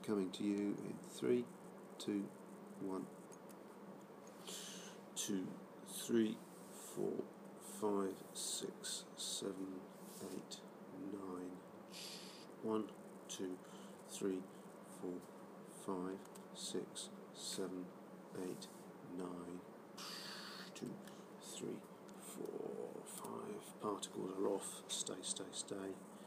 coming to you in 3, 2, 1, 2, 3, 4, 5, 6, 7, 8, 9. 1, 2, 3, 4, 5, 6, 7, 8, 9. 2, 3, 4, 5. Particles are off. Stay, stay, stay.